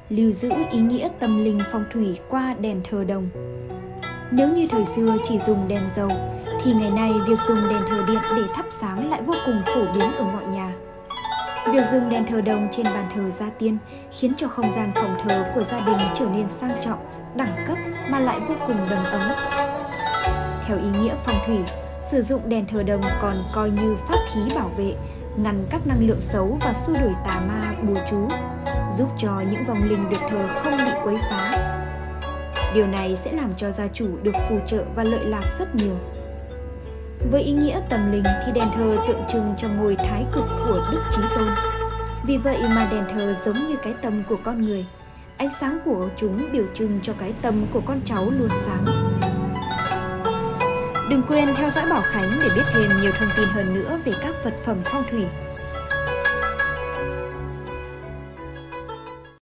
lưu giữ ý nghĩa tâm linh phong thủy qua đèn thờ đồng. Nếu như thời xưa chỉ dùng đèn dầu, thì ngày nay việc dùng đèn thờ điện để thắp sáng lại vô cùng phổ biến ở mọi nhà. Việc dùng đèn thờ đồng trên bàn thờ gia tiên khiến cho không gian phòng thờ của gia đình trở nên sang trọng, đẳng cấp mà lại vô cùng đầm ấm. Theo ý nghĩa phong thủy, sử dụng đèn thờ đồng còn coi như pháp khí bảo vệ, ngăn các năng lượng xấu và xua đuổi tà ma bùa chú, giúp cho những vong linh được thờ không bị quấy phá. Điều này sẽ làm cho gia chủ được phù trợ và lợi lạc rất nhiều. Với ý nghĩa tâm linh thì đèn thờ tượng trưng cho ngôi thái cực của Đức Chí Tôn. Vì vậy mà đèn thờ giống như cái tâm của con người. Ánh sáng của chúng biểu trưng cho cái tâm của con cháu luôn sáng. Đừng quên theo dõi Bảo Khánh để biết thêm nhiều thông tin hơn nữa về các vật phẩm phong thủy.